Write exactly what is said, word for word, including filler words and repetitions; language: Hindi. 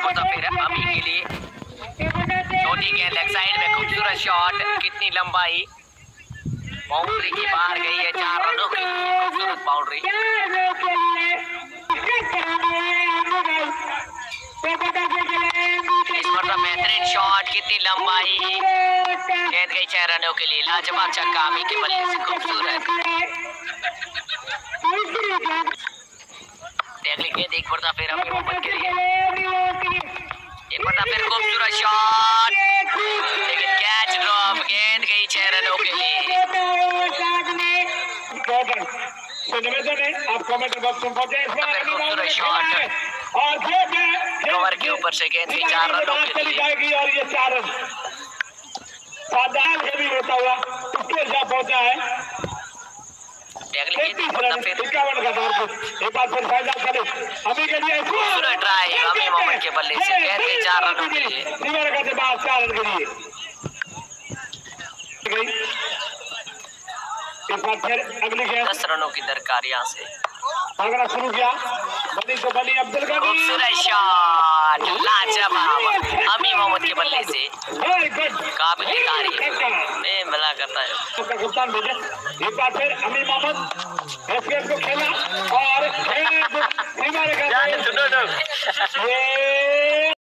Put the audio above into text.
बढ़ता फिर अमी के लिए, छोटी गेंद लेग साइड में, खूबसूरत शॉट, कितनी लंबाई, बाउंड्री की बाहर गई है, चार रनों की खूबसूरत बाउंड्री। इस पर बेहतरीन शॉट, कितनी लंबाई, गेंद गई छह रनों के लिए, लाजवाब छक्का अमी के बल्ले से, खूबसूरत। अगली गेंद एक बढ़ता फिर अमी मोहम्मद के लिए, एक बढ़ता फिर खूबसूरत शॉट, लेकिन कैच ड्रॉप, गेंद गई छह रनों के लिए। आप कमेंट बॉक्स में पहुंचे, खूबसूरत शॉट और कवर के ऊपर से गेंद गई चार रनों के लिए। जाएगी और ये चार रन साधारण भी होता हुआ उसके साथ पहुंचा है। अगली गेंद एक बढ़ता फिर इक्यावन का दौर एक बार फिर फायदा करे अभी के लिए, खूबसूरत ड्राइव अमी मोहम्मद के बल्ले से, गेंद गई चार रनों के लिए। सीमा का जवाब चार रन के लिए। एक बार फिर अगली गेंद, दस रनों की दरकार यहाँ से, भागना शुरू किया, बनी तो बनी अब्दुल गनी, खूबसूरत शॉट, लाजवाब अमी मोहम्मद के बल्ले से, काबिल तारीफ में भला करता है। कप्तान भेजे एक बार फिर अमी मोहम्मद इस गेंद को खेला और